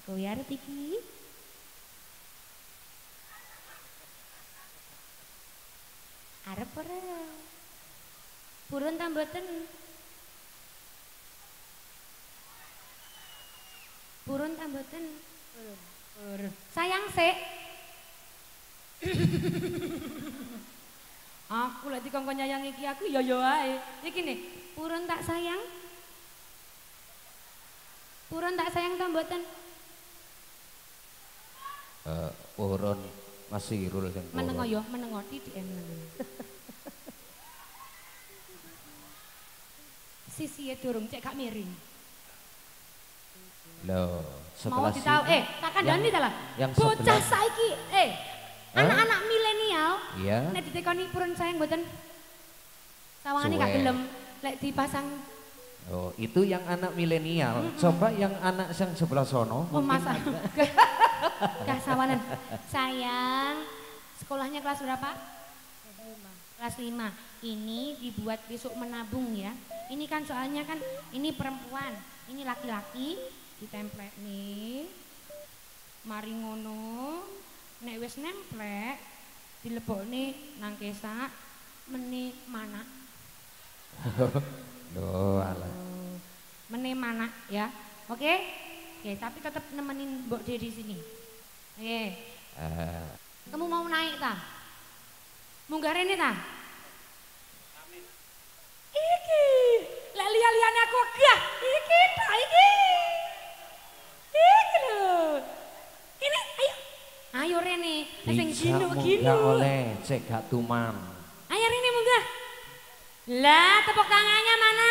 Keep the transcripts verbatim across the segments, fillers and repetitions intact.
Kowe arep iki? Arep ora? Purun ta mboten? Purun ta mboten? Purun. Purun. Sayang sik. Aku lek dikongkon nyayang iki aku ya ya ae. Iki nih, purun tak sayang? Purun tak sayang ta mboten? Eh, purun masih Irul sing purun. Menengo ya, menengo titik menengo. Sisi e durung cek gak miring. Loh, mau setelah ditahu eh tak kandhani ta lah. Bocah saiki eh anak-anak milenial. Iya. Nek ditekoni purun sayang mboten. Sawangane gak gelem lek dipasang. Oh, itu yang anak milenial. Mm -mm. Coba yang anak yang sebelah sono. Oh, masa. Gak sawanan. Sayang, sekolahnya kelas berapa? Kelas lima. Kelas lima. Ini dibuat besok menabung ya. Ini kan soalnya kan ini perempuan, ini laki-laki, ditemplek nih. Mari ngono, nek wis nemplek, dilebokne nang kesak, meni mana. Loh, alah. Meni mana ya. Oke? Oke, tapi tetap nemenin Mbok De di sini. Oke. Uh. Kamu mau naik ta? Munggah rene ta? Iki, lek liya-liyane aku gah, iki ta iki. Iki lho. Ini ayo. Ayo rene, sing ginu-ginu. Enggak oleh, cek gak tuman. Ayo rene munggah. Lah, tepuk tangannya mana?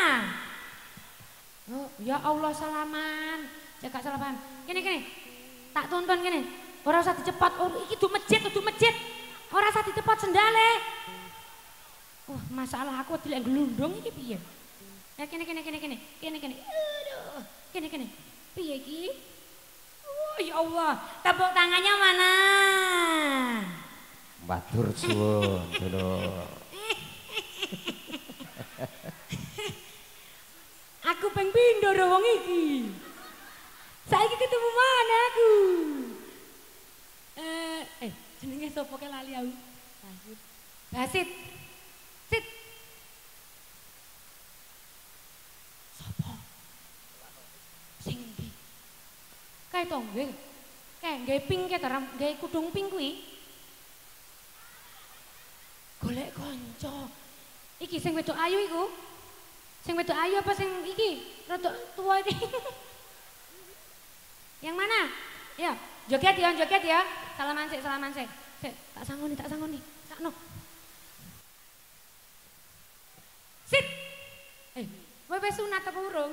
Oh, ya Allah salaman. Cek gak salaman. Kene kene. Tak tonton kene. Ora usah dicepot. Oh, iki du masjid, du masjid. Ora usah dicepot sendale. Wah, oh, masalah aku dilek glundung iki piye? Ya kene kene kene kene. Kene kene. Aduh. Kene kene. Piye iki? Oh, ya Allah. Tepuk tangannya mana? Matur suwun, dulu. Aku peng pindho ro wong iki. Saiki ketemu mana aku? Eh, eh jenenge sapa ke lali aku? Basit. Basit. Sit. Sapa? Sing ndi? Kae to nggih. Kae nggae pink ke taram, nggae kudung pink kuwi. Golek kanca. Iki sing wedok ayu iku. Sing wedok ayu apa sing iki? Rodok tua iki. Yang mana? Ya, joget ya, joget ya. Salaman sik, salaman sik. Sik, tak sangoni, tak sangoni. Sakno. Sit. Eh, kowe wis sunat apa urung?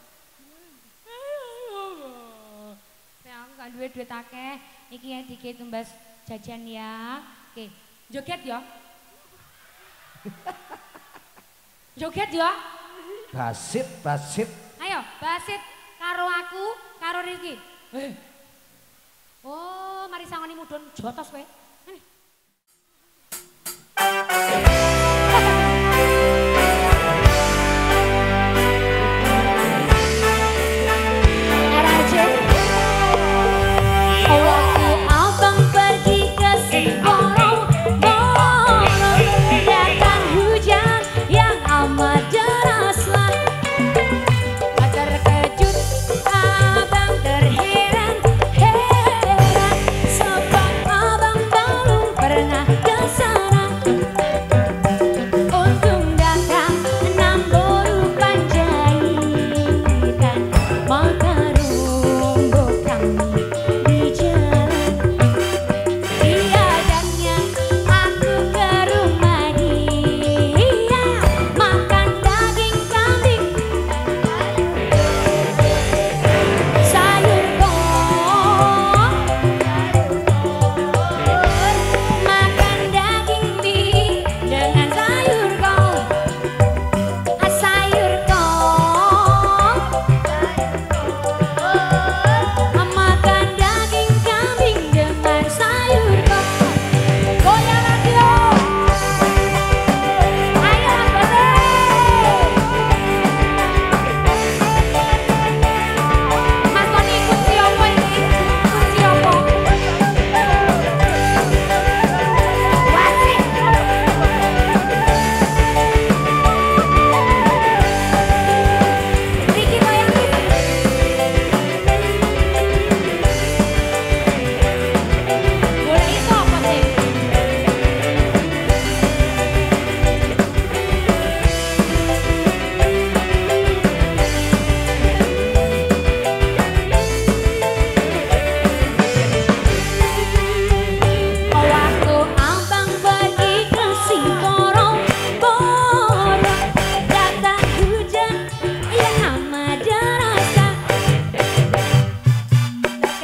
Ya, aku gak duwe duit akeh. Iki ya dikit tumbas jajan ya. Oke, joget ya. Joget ya. Basit, basit. Ayo, basit karo aku, karo Rizky. Eh. Oh, mari sangoni mudun jotos kowe. Sana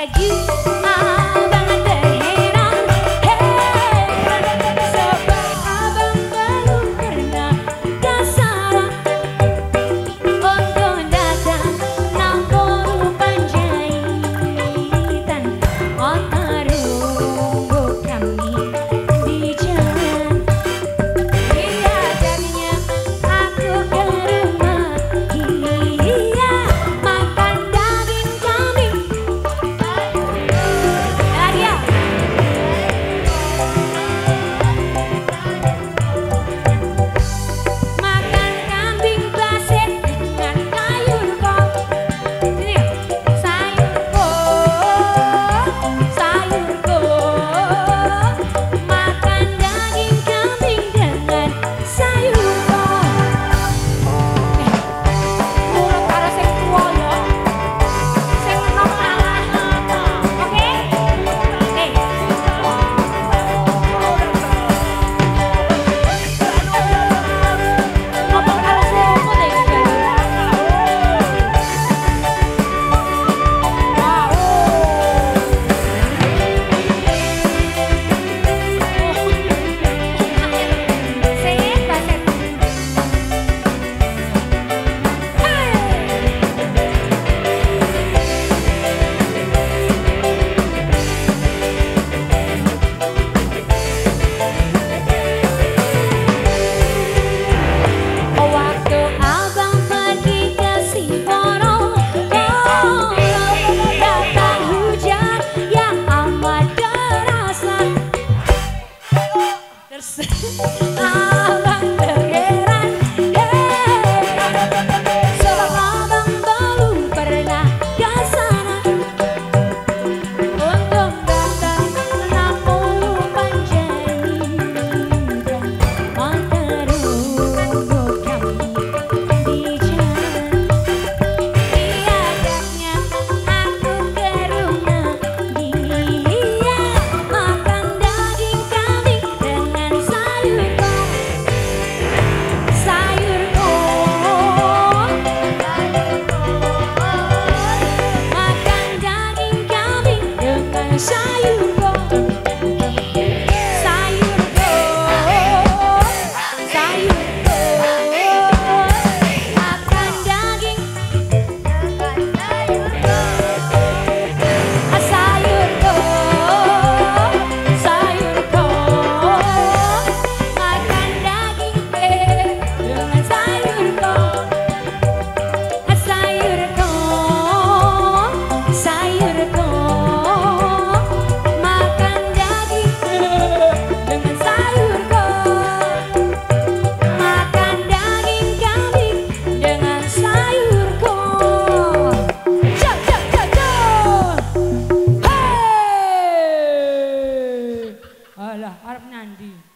Alah, arep nyandi.